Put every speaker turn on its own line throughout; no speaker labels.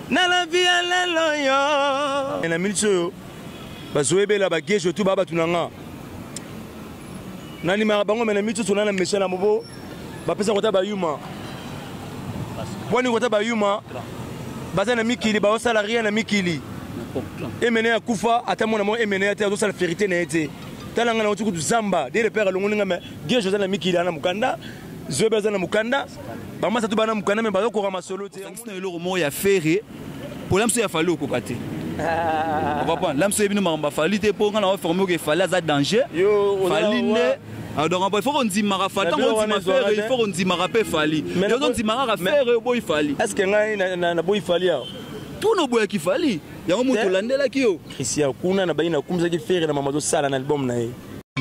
na la vie à la loyo na milso bazoebela bagejo tu baba tunanga nani marabango mena milso tunana meshana mobo bapesa kota bayuma boni kota bayuma bazana mikili ba salarié na mikili emene ya kufa atamona mo emene ya te zo la vérité na été talanga na otuku zamba dès le père longoninga me gejo za na mikili na mukanda zoebe za na mukanda bamasa tu bana mukanda me bazo ko rama solo te
ngina eloko mo ya ferré pour l'amso ya fallu ko kate on comprend l'amso ebino mamba fallu te pour ngana formé que fallait za danger falline donc il faut qu'on dise mara fata on dit ma ferré il faut qu'on dise mara pe falli mais on dit mara ferré boy falli
est-ce que ngai na boy falli
tout no boy ki falli yango moto landela ki yo
Christian kuna na baina kumza ki ferré na mama zo sala na album na ye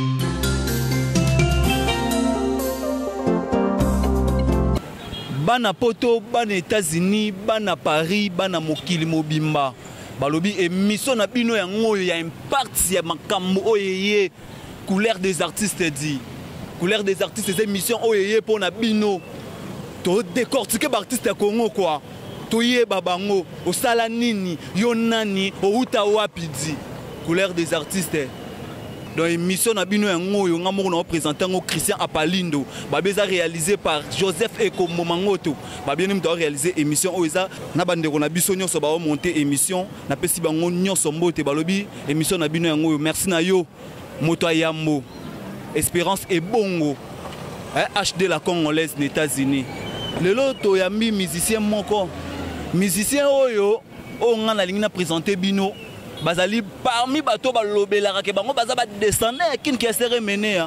bana poto bana États-Unis bana Paris bana mokili mobimba balobi émission na bino yango ya impact ya makambo oyeye couleur des artistes dit couleur des artistes ces émissions oyeye pour na bino to décortiquer ba artiste Congo quoi to yeba bango osala nini yo nani outa wapi dit couleur des artistes dans l'émission Nabino Yango, on a présenté Christian Apalindo, babeza réalisé par Joseph Eko Momangoto. Babien nous réalisé émission Oisa, Nabande on a bisogno so ba monter émission, na pesi bango nyonso mbote balobi émission Nabino Yango. Merci na yo moto yambo. Espérance et bongo. HD la congolaise des États-Unis. Le loto yambi musicien moko. Musicien oyo on a lingi na présenter bino. Bazali parmi bato balobela ke bango baza ba descendre kin ki sere mené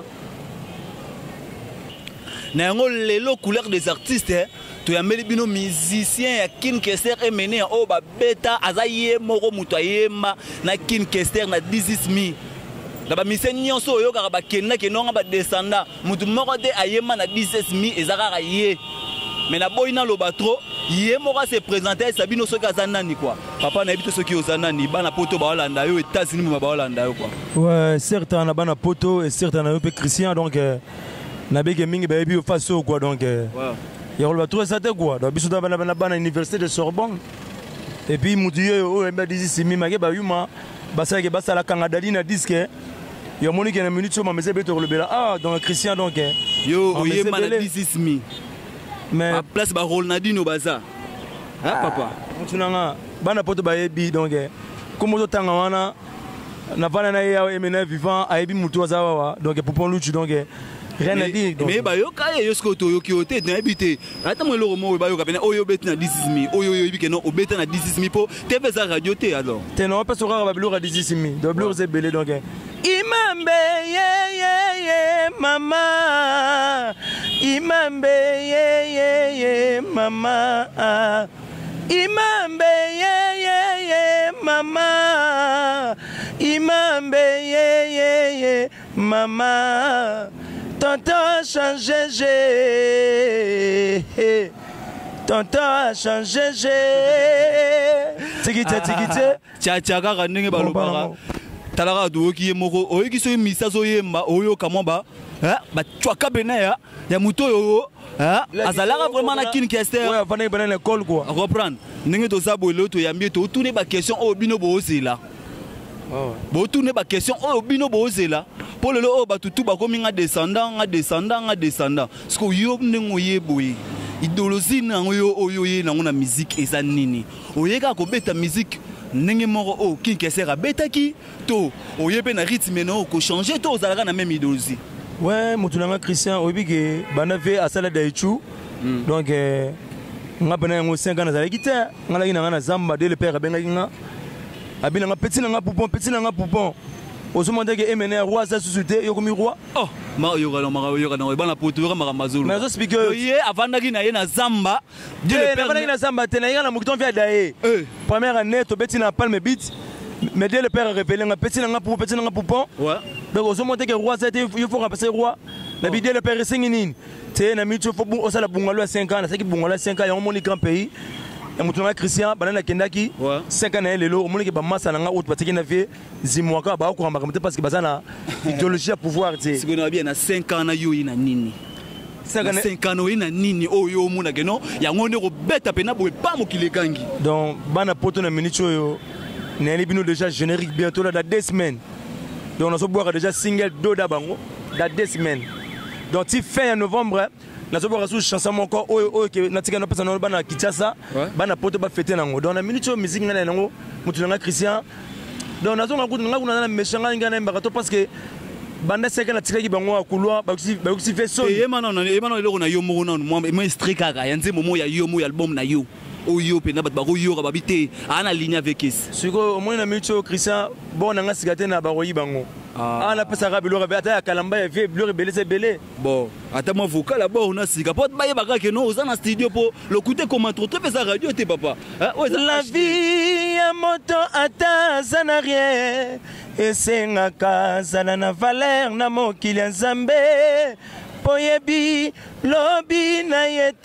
na yango lelo couleur des artistes to ya meli bino musicien ya kin ki sere mené o ba beta azaye moko muto ayema na kin ki sere na 16000 da ba musicien nyonso oyo ka ba kenna ke nonga ba descendre mutu moko de ayema na 16000 ezaka ye mais na boyina lobatro yé moko se présenter sabino soki azanani quoi papa na ebito soki ozanani bana poto ba Hollanda yo États-Unis ba Hollanda yo quoi
ouais certes na bana poto et certes na yo pe Christian donc na bege mingi ba ebi faso quoi donc ya on va trouver ça te quoi donc biso bana université de Sorbonne et puis mudiye o emba disi mi mage ba yuma basala ke basala kanga dalina disque yo moni ke na minute so ma mese beto le bela ah donc Christian donc
yo oyé mana 16000
mais
à place ba Ronaldinho baza ah papa
tunanga bana poto ba yebi donc comme to tanga wana na bana na ya emena vivant ayebi mutu azawa donc pour pon luchu donc rien à dire
mais ba yo ka yo sko to yo ki ote na ebité ata mo lo mo ba yo ka bena oyo beti na 16000 oyo yo yebi ke non obeta na 16000 po TV za radio te alors
te non pas sera ba blura 16000 de blura c'est belé donc imambe ye mama imambe ye mama imambe ye mama imambe ye mama tonton a changé tonton a changé tikite
cha kaka ndenge balobaka talaka doki moko oyiki so misa so yemba oyo kamamba ba chwaka bena ya muto yo azalaka vraiment na kin kester
ouais vanai bana l'école quoi
reprendre ndenge to sabolo to yambie to tourner ba question o bino bozela bo tourner ba question o bino bozela pour le o batutu ba komi nga descendant parce que yo ndenge oyeboye idéologie na yo oyo ye na ngona musique eza nini oyeka ko beta musique ndenge moko o kin kester betaki to oyepe na rythme no ko changer to ozalaka na même idéologie.
Ouais, Moutounanga Christian, Obige, Banave, Asala Daichu. Donc, on a besoin de 5 ans à la guitare. On a besoin Zamba, dès le père à Bengaïna. Abina, petit n'a poupon, petit n'a poupon. Au moment où il est roi, ça suscité, il y a comme roi. Oh,
Mario, la poture, Maramazou.
Mais je speaker,
avant d'aller à Zamba,
Dieu le père à Zamba, Tenaïa, la mouton vient d'ailleurs. Première année, tu bêtis n'a pas le bit. Mais dès le père a révélé un petit n'a poupon. Ouais. Donc, au moment où le roi, il faut remplacer le roi. La vidéo le père est singing. Tu sais, il faut que le bungalow à 5 ans. C'est que le bungalow à 5 ans, il y a un monde grand pays. Il y a un Christian, Banana Kendaki. 5 ans, il y a un monde qui est masse à l'anga, parce qu'il y a Zimouaka, parce qu'il y a une idéologie à pouvoir.
Si on a bien 5 ans, il y a une nini. 5 ans na nini oyo mona que non ya ngone ko beta pena boye pas mokile kangi.
Donc bana poto na minute yo na libino déjà générique bientôt là dans 2 semaines. Donc on a boire déjà single Doda Bango dans 2 semaines. Donc si fin novembre na boire sous chanson encore oyo que na tika na pesa na bana Kinshasa bana poto ba fêter nango. Donc na minute yo musique ngana nango mutu nga Christian. Donc na zonga kuna na meshanga ngana mbakato parce que banda seka na tika ki bango akulwa ba kusi fait son.
Et maintenant le na yo mo na moi strikaka yanze momo ya yo mo album na yo. Oyo pena bat baro yo babité ana ligne avec es.
Siko au moins na minute Christian bon nga sikate na baro yi bango. Ah na pesa ka biloko ata ya kalamba ya vie biloko belé belé.
Bon, ata moi vocal là-bas on a sika pot baye baka que non oza na studio pour le côté comment trop pesa radio te papa.
La vie ya moto ata sana rien. Et c'est nga kazana na valeur na mokili nzambe. Poyebi lobi na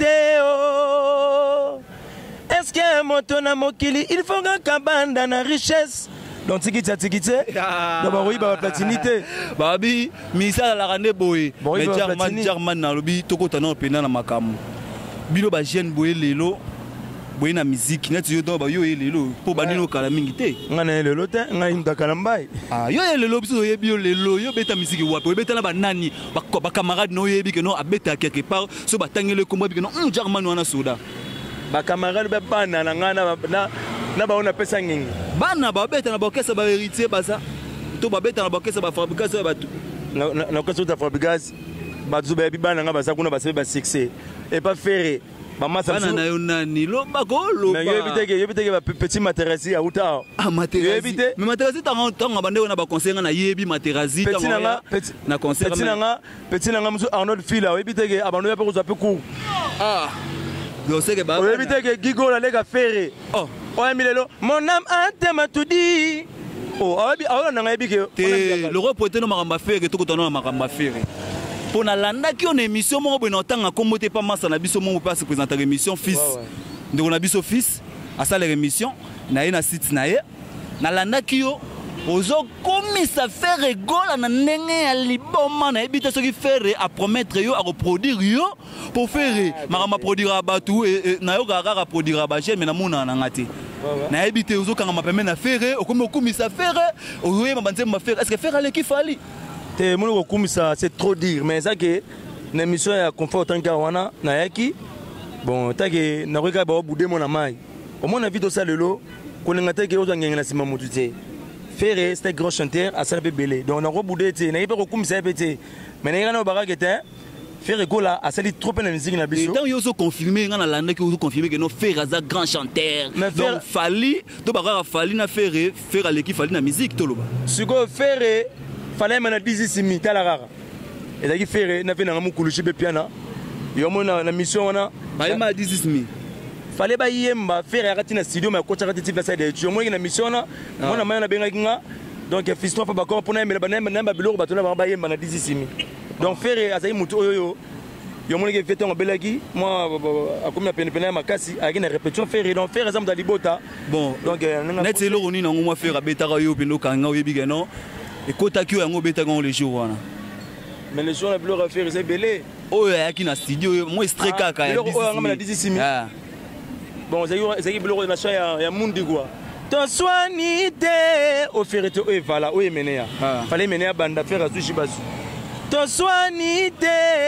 yeteo. Est-ce que moto na mokili il faut nga kabanda na richesse. Donc tikiti donc oui ba platinité
babi misa la rande boy mais German na lobi tokota na pena na makamu bino ba jeune boy lelo boy na musique net yo donc ba yo lelo po banino kala mingi te
ngana lelo te ngai ndakala mbai
yo lelo biso yebi yo lelo yo beta musique wapi beta na ba nani ba camarade no yebi que non abeta quelque part so ba tangele kombo bi que non German wana soda
ba camarade ba bana na ngana na ba on appelle ça ngingi
bana ba beta na ba kesa ba héritier baza to ba beta na ba kesa ba fabrication ba
na kesa ta fabrication ba zo ba bi bana nga baza kuna ba sebe ba succès et pas ferré ba masa
bana na yo nani lo ba ko lo ba
yo biteke ba petit matérasi ya uta
matérasi mais matérasi tanga bande na ba conseiller na yebi matérasi tanga na conseiller
petit na nga musu Arnold Fila yo biteke abano ya pe ko za pe ku
yo seke ba
yo biteke gigo la lega ferré Milelo, mon âme a tellement tout dit. Oh,
le reporter no makamba faire que tout na makamba faire. Pour na landa ki on émission mo bo na tanga kombo te pas massa na biso mo pas se présenter émission fils. Donc on a biso fils à ça les émission na na site na ye. Na landa ki yo ozo komisa faire rigole na ndenge ya liboma na ebita soki faire à promettre yo à reproduire yo pour faire makamba produire batu et na yo kaka produire ba jeune mais na mona na ngati. Na ebité ozo kanga mapeme na faire okomi okumisa faire oyoye mabanze ma faire est-ce que faire ale ki fali
te mono okumisa c'est trop dire mais ça que na émission ya confort tant wana na yaki bon take na reka ba budé mon amai au moins na vidéo ça lelo kolinga take ozo ngengena sima mutu te Ferré c'était grand chanteur à Salbe Belé donc on a reboudé te na yeba okumisa pété mais na ngana baraka te Ferré Gola a sali trop na musique na biso.
Et tant yo so confirmer ngana landa que vous confirmer que non Ferré aza grand chanteur. Donc Fali to baka Fali na Ferré Ferré l'équipe Fali na musique to loba.
Siko Ferré fallait mana 10 mi tala rara. Et daki Ferré na fait na mukulushi be piana. Yo mona na mission wana
ba ma 10 mi.
Fallait ba yemba Ferré akati na studio ma coach akati tiva side yo mona na mission na mona mana benga kinga. Donc fiston fa bakoma pona yemba na biloko batona ba yemba na 10 mi. Donc Ferré azai mutu oyo yo moni ke fete on belaki moi akomi na pene makasi aki na répétition Ferré donc Ferré zamda libota
bon donc net c'est loroni na ngoma Ferré betaka yo pendo kanga oyebi ke non et kota ki yango betaka on les jours wana
mais les jours la plus Ferré c'est belé
oyo yaki na studio moi streka ka ya
na 16 bon c'est biloko na cha ya mundi quoi ton soinité au Ferré to e vala o emenea fallait mener banda Ferré sushi basu to soinité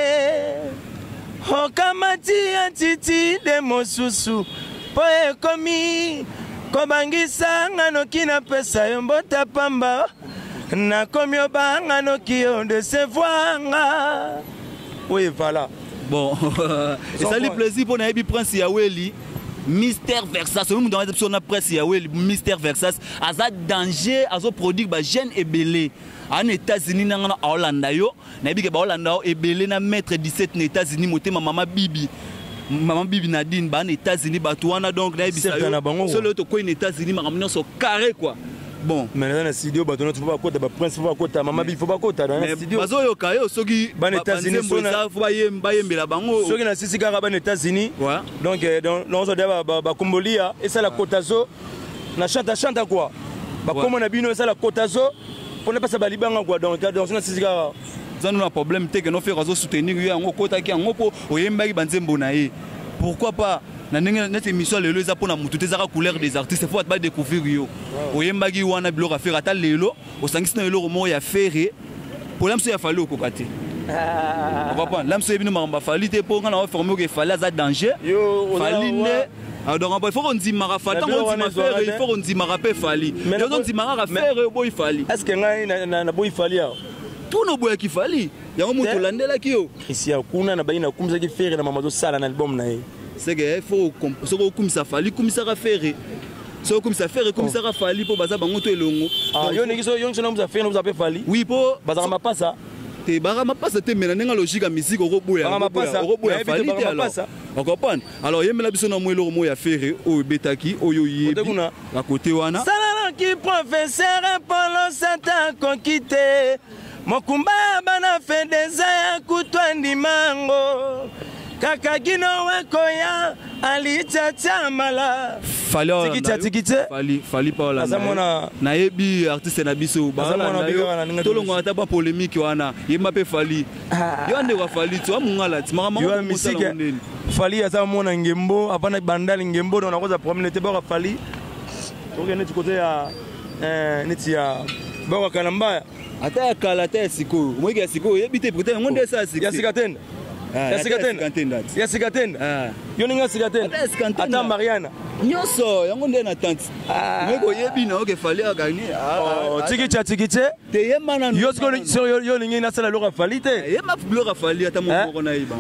okamati antiti de mosusu po ekomi kobangisa nganoki na pesa yo mbota pamba nakomi obanga noki yo desevoir nga oui voilà
bon et ça lui plaisir pour na ebi prince ya weli Mystère Versace, nous dans la presse, il y a Mystère Versace, aza danger, azo produit ba jeune et belé. En États-Unis, na Hollanda yo, na bi ke ba Hollanda et belé na mettre 17 na États-Unis moté maman Bibi. Maman Bibi Nadine ba en États-Unis ba tuana donc na bi ça. Seul autre coin États-Unis ma ramener sur carré quoi. Bon,
mais dans le studio ba donner faut pas côté ba prince faut pas côté maman Bibi faut pas côté dans le studio.
Bazo yo kayo soki
ba États-Unis faut
ba yembela bango.
Soki na sisi kaka ba États-Unis. Donc dans on doit ba kombolia et ça la kotazo na chanta quoi. Ba comme on a bino ça la kotazo pour ne pas ça ba libanga quoi donc na sisi kaka
ça nous a problème te que nos frères soutenir yango kota ki yango po oyembaki banzembo na ye. Pourquoi pas na notre émission lelo za pona mutu te zaka couleur des artistes faut pas découvrir yo. Oyembaki wana biloko a faire ata lelo osangisi na lelo mo ya faire problème c'est ya fallu okokate. On comprend là monsieur bino mamba fali te po ngana formé que fallait za danger. Fali ne donc il faut qu'on dise mara fali tant on dit faire il faut qu'on dise mara pe fali. Mais on dit mara faire boy fali.
Est-ce que ngai na boy fali ya?
Tout no boy ki fali. Yango mutu landela ki yo.
Christian kuna na baina kumza ki faire na mama sala na album na ye.
C'est que il faut comme ça fali comme ça faire. So comme ça faire comme ça fali po baza bango to elongo.
Ah yo ngi so yo ngi na faire na fali.
Oui po
baza ma passa.
Te barama passa te mena nga logique à musique au roboya fali te alors on comprend alors yemela biso na mwelo mo ya faire o betaki oyo yebi à côté wana
salala qui professeur Polo Santa conquité mokumba bana fait des aya kutwandi mango kaka gino wekoya alichacha mala
fali pas là na yebi artiste na biso bazana tolongo ata ba polémique wana yema pe fali yo ande wa fali to amungala timama
yo musique fali asa mona ngembo apana bandali ngembo na koza problème te ba fali to gene côté ya neti ya ba kalamba
ata ya kala te siko mwiki ya siko yebi te peut-être ngonde sa siko
ya sikatenda ya sikatenda yo ninga sikatenda ata Mariana
nyoso yango nde na tante meko yebi na oke fali agani
tikiche
te yemana
yo lingi na sala loka fali te
yema bloka fali ata mo na iba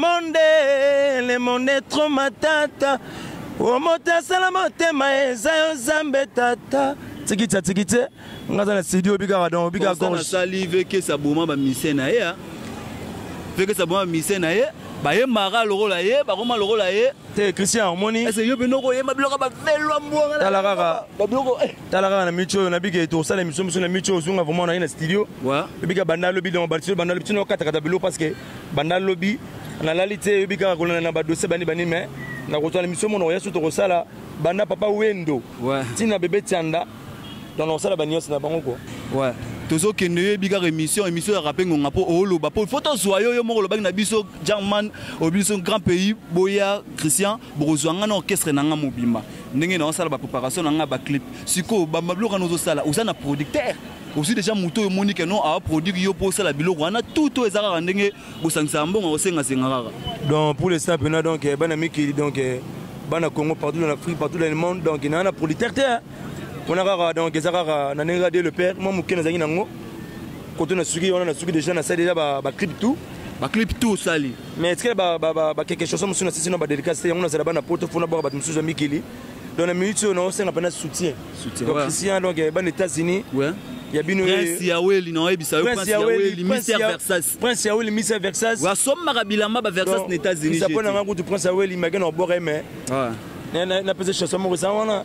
le monde trop matata o mota sala motema ezayo zambe tata tikiche ngaza na studio bika don bika gorge
sali veke saboma ba misena ya veke saboma misena ya ba ye mara lokola ye ba koma lokola ye
te Christian moni
est-ce yo benoko ye mabiloko ba velo mbonga
talaraka
ba biloko
talaraka na micho na bige to sala émission na micho zunga vraiment na studio
wa
bika banda lobby dans baltio banda lobby tino kata kata bilo parce que banda lobby na lalité bika kolona na ba dossier bani mais na kotwa émission mon ya surtout ko sala banda papa wendo
ouais
tina bébé tianda dans on sala banios na bango ko
ouais tozo kende bika émission ya rapengo ngapo oloba po photo soyo yo moko lobaki na biso German au biso grand pays boya Christian bozwanga na orchestre nanga mobimba ndenge na sala ba préparation nanga ba clip siko ba mabloka nozo sala usana producteur aussi déjà muto monique non a produire yo pour sala biloko wana tout ezaka ndenge bosangisa mbonga osenga senga
donc pour les stars donc bana miki donc bana Congo partout dans l'Afrique partout dans le monde donc il y a un producteur on a donc ezaka na nenga de le père moi mukena zangi nango côté na suki on a suki déjà na ça déjà ba clip tout
sali
mais est-ce que ba quelque chose on a sinon ba dédicace on a ça ba na poto fona ba musuza mikili dans la minute on a ça na soutien donc Christian donc ban États-Unis
ouais
ya bino
Prince Yaweli na ebisa yo Prince Yaweli Mr Versace
Prince Yaweli Mr Versace
wa somma kabilamba ba Versace na États-Unis
ça pona nga kutu Prince Yaweli magana obore mais na pese chanson mo ça wana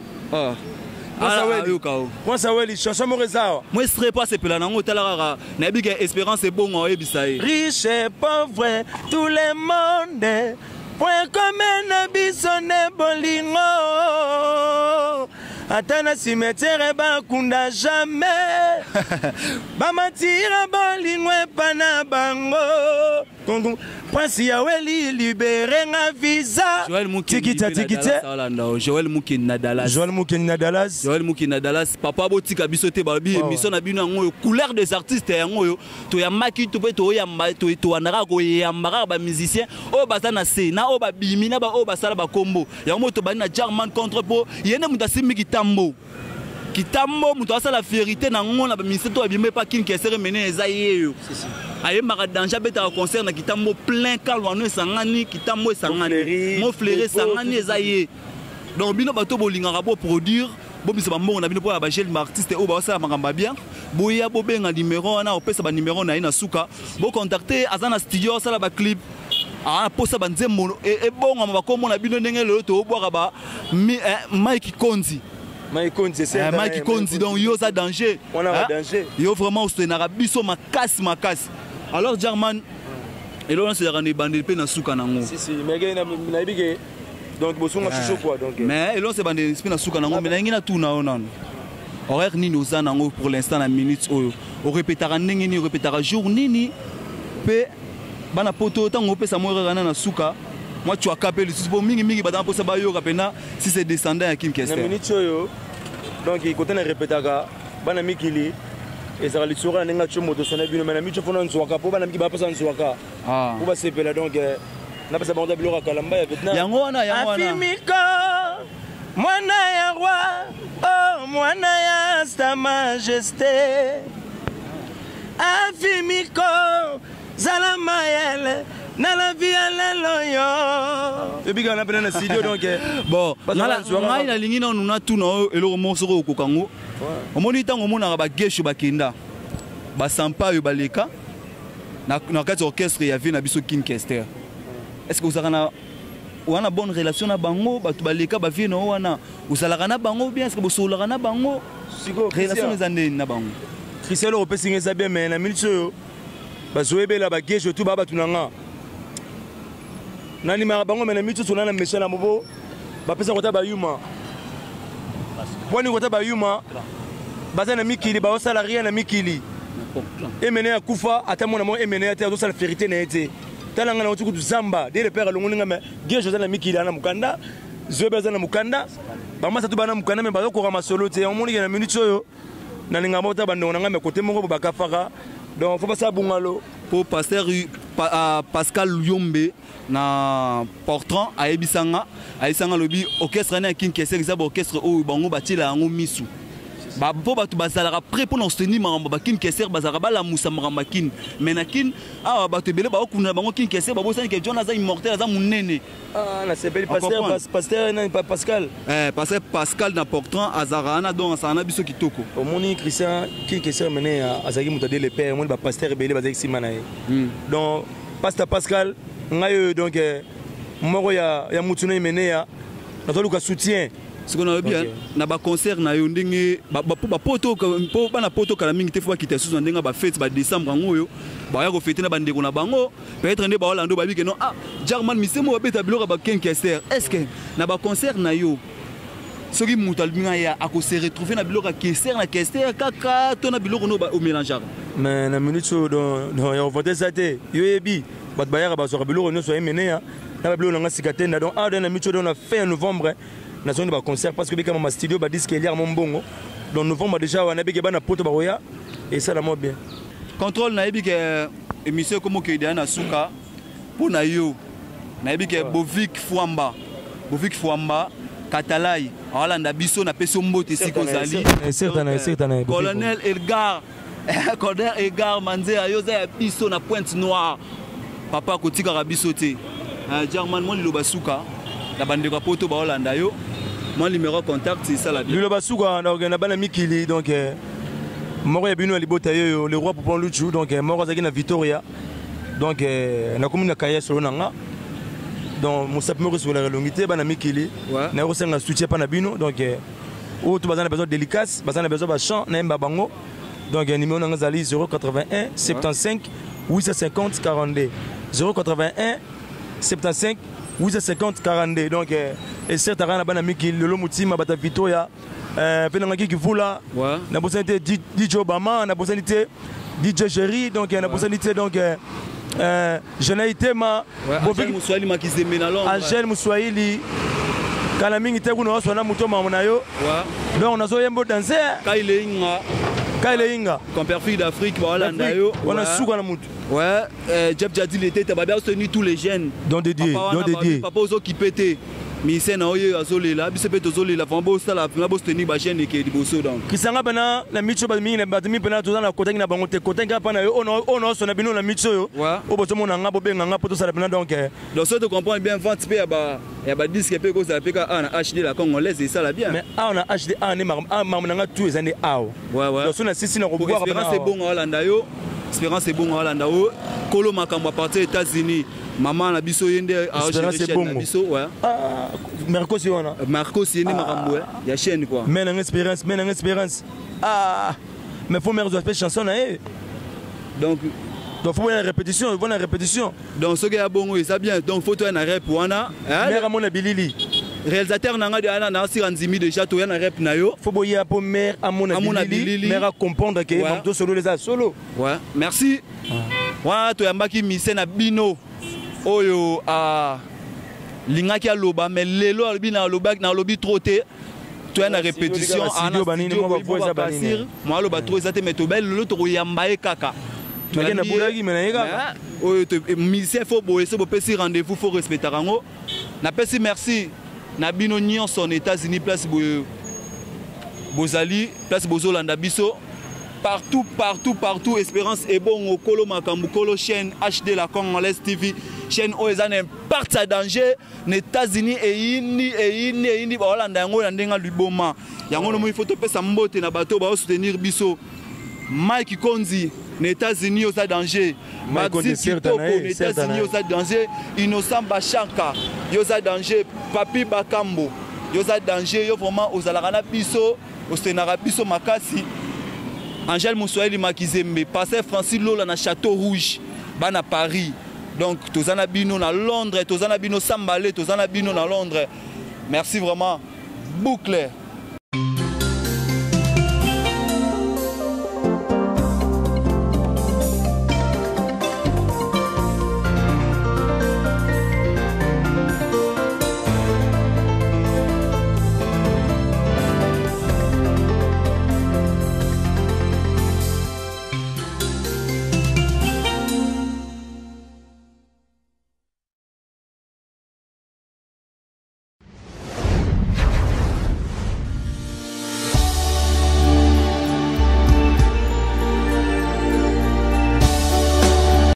Prince Yaweli chanson mo ça
moi serait pas c'est pela nango talara na bika espérance est bon o ebisa
riche et pauvre tout le monde point commun na bisone bolingo atana cimetière bakunda jamais bamatira bolingo pana bango Prince Yaweli libéré nga visa tikita
Joël Mukina Dallas papa botika biso te babi émission na bino ngo couleur des artistes yango to ya maki to pe to ya to anara ko ya mara ba musicien o bazana se na o ba bimina ba o basala ba combo yango to bani na German contre po yene mutasi kitambo muto asala vérité na ngo na ba musicien to abimé pas kin kesere mené ezayeyo aye mara danger beta concert na kitambo plein kalwano sangani kitambo sangani mo flairé sangani ezaye donc bino bato bolingaka bo produire bo bisa ba mbongo na bino po ba jeune artiste o ba sala makamba bien boya bo benga numéro na opesa ba numéro na ina suka bo contacter azana studio sala ba clip posa ba nzembo e bonga ba komona bino ndenge lelo to boka ba Mike Konzi donc yo za danger
on a danger
yo vraiment soutenara biso makasi alors German et là on se rendre bandé pe na suka nango
si mais na ibike donc bosonga chicho quoi donc
mais et là on se bandé pe na suka nango mais na ngina tout na onan horaire nini oza nango pour l'instant na minute oyo o répétera ndenge ni répétera jour nini pe bana poto tango pe sa moyo kana na suka moi tu as capé le supo mingi badana po sa bayo kapena si c'est descendant ya King Kester
na minute yo donc il côté na répétaka bana mikili et ça va lui sourire n'enga tu moto sonner bino mais na micho fona nzwaka po bana miki ba pesa nzwaka
ah
pour ba sepela donc na pesa banda bilora kalamba ya Vietnam
yango wana
Afimiko mwana ya roi oh mwana ya sa majesté Afimiko zala mayele na la vie à l'eloyo et puis on a pris un studio donc
bon ngai na lingi na nuna tu na eloko morceau ko kokango omoni tango mona ba gesho bakenda ba sampa yo baleka na kati orchestre ya vie na biso King Kester est-ce que vous avez une bonne relation na bango batu baleka ba vie na wana usalaka na bango bien est-ce que bosolaka na bango relation les années na bango
Christian le repessing ça bien mais na milcho bazoebela ba gesho tu baba tunanga nani mara bango mena mitu tunana mesha na mobo bapesa kota ba yuma boni kota ba yuma bazana mikili ba salarié na mikili emene ya kufa ata mona mo emene ya te do sala vérité na été talanga na otuku zamba de le père longoninga me gejo za na mikili na mukanda zobe za na mukanda ba masa tu bana mukanda me ba ko kama solo te omoni na minute yo na linga mota bando na ngame kote mongo ba kafaka donc faut pas ça bungalo
pour pasteur Pascal Yombe na portran aebisanga lobi orchestre na King Kester za orchestre o bango batila ngo misu ba po batu bazalaka prêt pour nous tenir maramba ba King Kester bazalaka ba la musa maramba kin menakin ah batu bele ba okuna bango King Kester ba bosani ke Jonas za immortel za munene
ah na c'est belle pasteur na Pascal
pasteur Pascal na portran azarana donc ça na biso kitoko
omoni Christian King Kester mené azaki mutade le père omoni ba pasteur bele bazaki simana donc pasteur Pascal ngayo donc moko ya mutuna mené ya na toluka soutien
ce qu'on a bien na ba concert na yo ndenge ba poto po bana poto kala mingi te fo ba kita susu ndenga ba fête ba décembre ngoyo ba ya ko fêter na bandeko na bango peut-être nde ba Orlando ba bi que non ah German misemo ba beta biloko ba King Kester est-ce que na ba concert na yo soki mutal binga ya ako se retrouver na biloko Kester na Kester kaka to na biloko no ba au mélangear
mais na minute so donc ya voter ça te yo ebi ba ba ya ba so biloko no so emene ya na ba biloko na sikatenda donc ah na minute on a fait en novembre na zone ba concert parce que bika ma studio ba disque lier mon bongo donc novembre déjà on a bika bana poto ba roya et ça la mo bien
contrôle na bika émission comme que idéal na suka pour na yo na bika Bovik Fwamba Katalai Orlando biso na peso mbote siko zali
certainement
colonel Edgar Manze ayo za biso na Pointe Noire papa kotika biso te German mon liloba suka la bande ko poto ba Orlando yo mon numéro contact c'est ça la bien
liloba suka na bana mikili donc moko ya bino libota yo le roi Poupon Luchu donc moko zaki na Victoria donc na commune na Kaya solo nanga donc Moussap Moro sur la longité bana mikili na ko senga soutien pa na bino donc ou tu bazana besoin délicace bazana besoin ba chant na mba bango donc numéro nanga zali 081 75 850 42 081 75 850 42 donc et certes à bana mikili le mutima bata Victoria penanga ki vula na possibilité DJ Obama na possibilité DJ Jerry donc na possibilité donc Jenaï Tema
Angel Mouswahili makizeme na longa
Angel Mouswahili kala mingi te kuna waso na mutoma mona yo donc on a zo yembo danser Kaile Inga
comme perfil d'Afrique voilà ndayo
on a souka na mutu
Jeff Jadil était tababia soutenir tous les jeunes
donc dédié
papa ozo qui pétait mise na oyo azolela biso pe tozolela vambo sala na bo soutenir ba jeune ke liboso donc
kisanga bana na micho ba mingi na batimi pena toza na kotengi na bango te kotengi pa na yo ono so na bino na micho yo o bozo mona nga bo benga nga poto sala pena donc
so to comprendre bien vente pe ya ba disque pe ko za pe ka na HD la congolaise et ça la bien
mais on a HD ne ma nga tous les années aw donc so na sisi na ko voir
c'est bon Hollanda yo Espérance est bon Hollanda yo kolo makambo à partir des États-Unis maman na biso yende a
c'est bon
biso
Marco Siona
Marco Siene makambo ya chaîne quoi
mais une espérance mais faut mettre des chansons là donc faut une répétition
donc ce qui est bon ça bien donc faut toi na rap wana
mère mon bilili
réalisateur nanga de ana na siranzimi déjà to ya na rap na yo
faut boyer pour mère à mon bilili mère à comprendre que bon solo les solo
merci wana toyambaki mise na bino oyo lingaki aloba mais lelo alobi na alobi trop te toya na répétition moi aloba trop eza te mais tobel lelo tokoyamba ye kaka mise fo boye se bopesi rendez-vous fo respecter yango napesi merci na bino nyonso en États-Unis place bozali place bozolanda biso partout Espérance et bon au Kolo Makambu Kolo chaîne HD la Congolaise TV chaîne Oezan impact à danger les États-Unis et ini ba Hollande yango na ndenga liboma yango no mo photo pesa mbote na bato ba soutenir biso Mike Konzi les États-Unis aux danger Maxi Kitoko les États-Unis aux danger Innocent Bachaka aux danger Papi Bakambo aux danger yo vraiment aux alarana biso au Sénara biso makasi Angèle Moussoeli Makizembe, Pasteur Francis Lola na Château Rouge, à Paris. Donc, Tozana Bino na Londres, Tozana Bino Sambalé, Tozana Bino na Londres. Merci vraiment. Boucle.